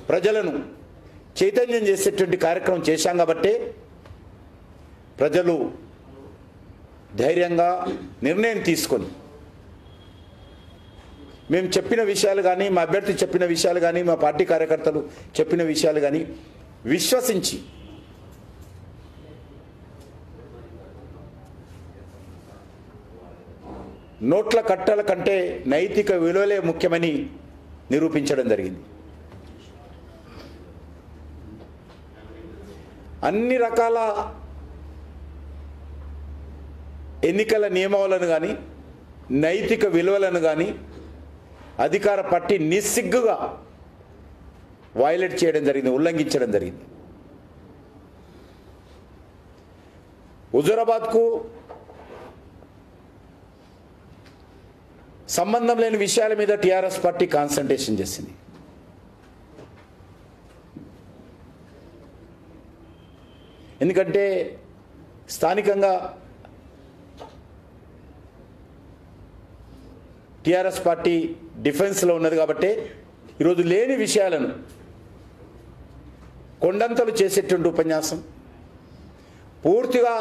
ప్రజలను చైతన్యం చేసేటువంటి కార్యక్రమం చేశాం కాబట్టి ప్రజలు ధైర్యంగా నిర్ణయం తీసుకొని మేము చెప్పిన విషయాలు కానీ మా అభ్యర్థి చెప్పిన విషయాలు కానీ మా పార్టీ కార్యకర్తలు చెప్పిన విషయాలు కానీ విశ్వసించి నోట్ల కట్టల కంటే నైతిక విలువలే ముఖ్యమని నిరూపించడం జరిగింది. అన్ని రకాల ఎన్నికల నియమాలను కానీ నైతిక విలువలను కానీ అధికార పార్టీ నిస్సిగ్గుగా వైలేట్ చేయడం జరిగింది, ఉల్లంఘించడం జరిగింది. హుజూరాబాద్కు సంబంధం లేని విషయాల మీద టీఆర్ఎస్ పార్టీ కాన్సంట్రేషన్ చేసింది. ఎందుకంటే స్థానికంగా టీఆర్ఎస్ పార్టీ డిఫెన్స్లో ఉన్నది కాబట్టి ఈరోజు లేని విషయాలను కొండంతలు చేసేటువంటి ఉపన్యాసం, పూర్తిగా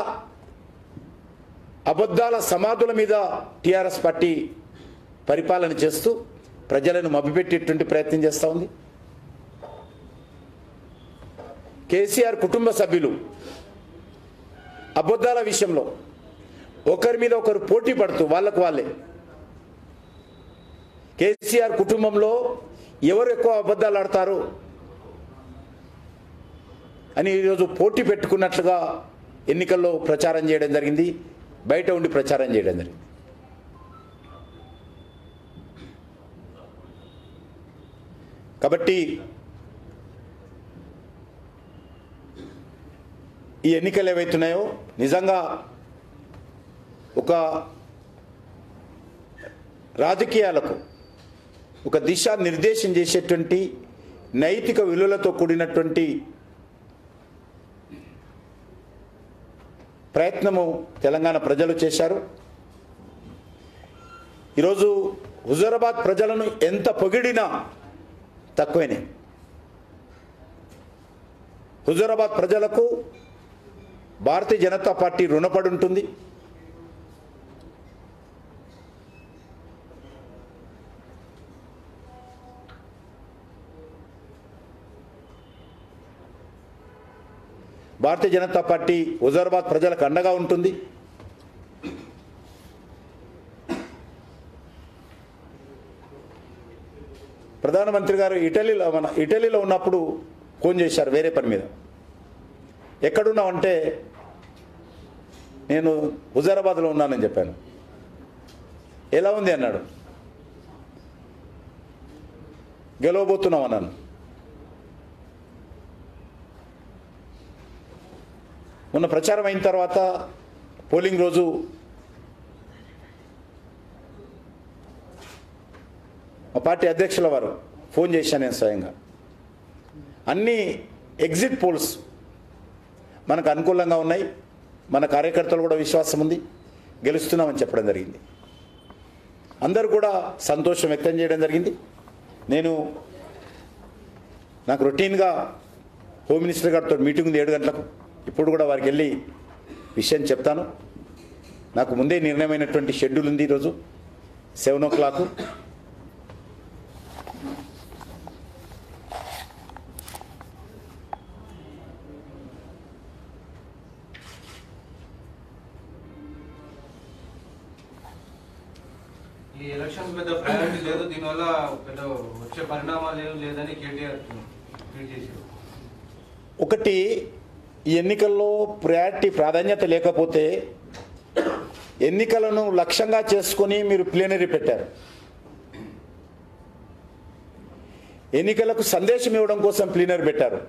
అబద్ధాల సమాధుల మీద టీఆర్ఎస్ పార్టీ పరిపాలన చేస్తూ ప్రజలను మభ్యపెట్టేటువంటి ప్రయత్నం చేస్తూ ఉంది. కేసీఆర్ కుటుంబ సభ్యులు అబద్ధాల విషయంలో ఒకరి మీద ఒకరు పోటీ పడుతూ వాళ్ళకు వాళ్ళే కేసీఆర్ కుటుంబంలో ఎవరు ఎక్కువ అబద్ధాలు ఆడతారు అని ఈరోజు పోటీ పెట్టుకున్నట్లుగా ఎన్నికల్లో ప్రచారం చేయడం జరిగింది, బయట ఉండి ప్రచారం చేయడం జరిగింది. కాబట్టి ఈ ఎన్నికలు ఏవైతున్నాయో నిజంగా ఒక రాజకీయాలకు ఒక దిశా నిర్దేశం చేసేటువంటి నైతిక విలువలతో కూడినటువంటి ప్రయత్నము తెలంగాణ ప్రజలు చేశారు. ఈరోజు హుజూరాబాద్ ప్రజలను ఎంత పొగిడినా తక్కువనే. హుజూరాబాద్ ప్రజలకు భారతీయ జనతా పార్టీ రుణపడి ఉంటుంది. భారతీయ జనతా పార్టీ హుజూరాబాద్ ప్రజలకు అండగా ఉంటుంది. ప్రధానమంత్రి గారు ఇటలీలో ఉన్నప్పుడు ఫోన్ చేశారు వేరే పని మీద. ఎక్కడున్నావంటే నేను హుజూరాబాద్లో ఉన్నానని చెప్పాను. ఎలా ఉంది అన్నాడు. గెలవబోతున్నాం అన్నాను. మొన్న ప్రచారం అయిన తర్వాత పోలింగ్ రోజు మా పార్టీ అధ్యక్షుల వారు ఫోన్ చేశాను నేను స్వయంగా. అన్ని ఎగ్జిట్ పోల్స్ మనకు అనుకూలంగా ఉన్నాయి, మన కార్యకర్తలు కూడా విశ్వాసం ఉంది, గెలుస్తున్నామని చెప్పడం జరిగింది. అందరూ కూడా సంతోషం వ్యక్తం చేయడం జరిగింది. నాకు రొటీన్గా హోమ్ మినిస్టర్ గారితో మీటింగ్ ఉంది 7 గంటలకు. ఇప్పుడు కూడా వారికి వెళ్ళి విషయం చెప్తాను. నాకు ముందే నిర్ణయమైనటువంటి షెడ్యూల్ ఉంది. ఈరోజు 7 o'clock. ఈ ఎలక్షన్స్ పెద్ద ప్రయారిటీ లేదు, దీనివల్ల పెద్ద వచ్చే పరిణామాలు ఏం లేదని కేటీఆర్ ట్వీట్ చేశారు. ఒకటి, ఈ ఎన్నికల్లో ప్రాధాన్యత లేకపోతే ఎన్నికలను లక్ష్యంగా చేసుకొని మీరు ప్లీనరీ పెట్టారు. ఎన్నికలకు సందేశం ఇవ్వడం కోసం ప్లీనరీ పెట్టారు.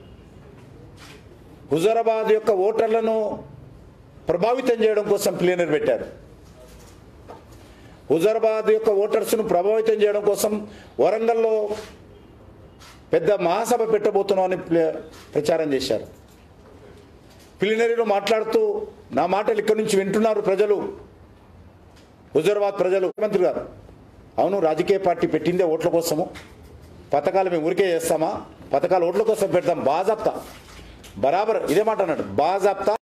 హుజూరాబాద్ యొక్క ఓటర్లను ప్రభావితం చేయడం కోసం ప్లీనరీ పెట్టారు. హుజూరాబాద్ యొక్క ఓటర్స్ను ప్రభావితం చేయడం కోసం వరంగల్లో పెద్ద మహాసభ పెట్టబోతున్నామని ప్రచారం చేశారు. ప్లీనరీలో మాట్లాడుతూ నా మాటలు ఇక్కడి నుంచి వింటున్నారు ప్రజలు, హుజూరాబాద్ ప్రజలు. ముఖ్యమంత్రి గారు, అవును రాజకీయ పార్టీ పెట్టిందే ఓట్ల కోసము, పథకాలు మేము ఊరికే చేస్తామా, పథకాలు ఓట్ల కోసం పెడతాం బాజాప్తా బరాబర్ ఇదే మాట అన్నాడు బాజాప్తా